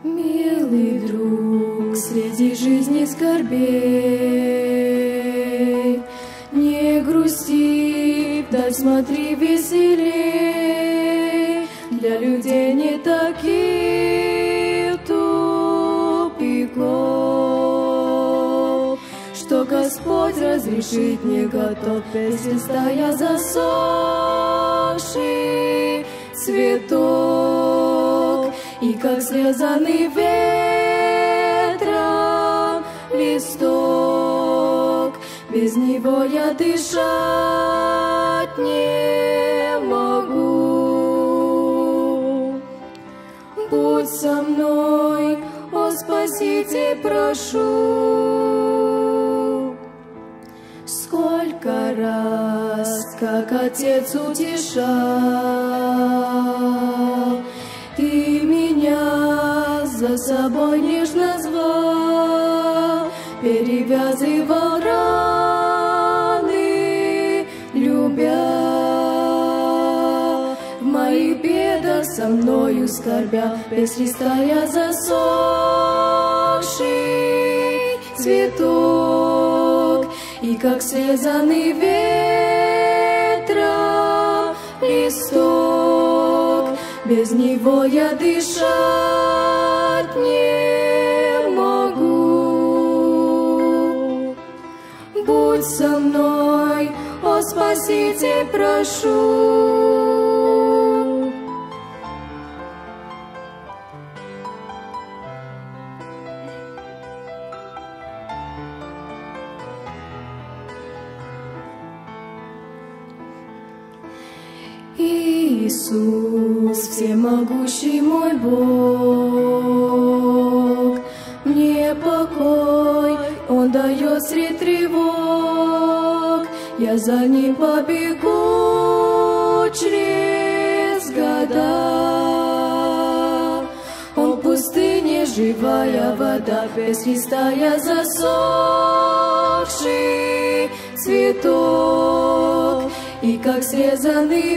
Милый друг, среди жизни скорбей, не грусти, вдаль смотри веселей. Для людей не таких тупиков, что Господь разрешить не готов. Песня стоя засохший цветок, и как срезанный ветром листок, без него я дышать не могу. Будь со мной, о Спаситель, прошу. Сколько раз, как Отец утешал, Ты меня за собой нежно звал, перевязывал раны, любя. В моих бедах со мною скорбя, без Христа я засохший цветок, и как срезанный ветром листок, без него я дышать не могу. Будь со мной, о Спаситель, прошу. Иисус, всемогущий мой Бог, мне покой Он дает средь тревог. Я за Ним побегу через года. Он в пустыне живая вода, без Христа я засохший цветок, и как срезанный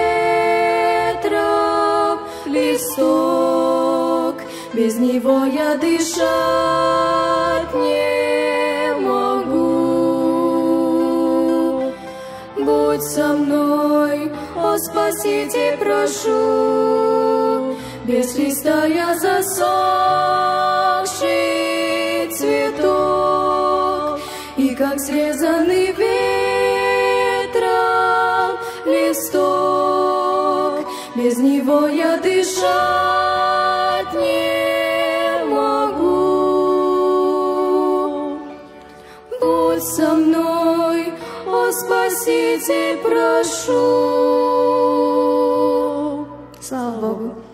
ветром листок, без него я дышать не могу. Будь со мной, о Спаситель, прошу. Без Христа я засохший цветок, и как срезанный ветром листок, без него я дышать не могу. Будь со мной, о Спаситель, прошу. Слава Богу.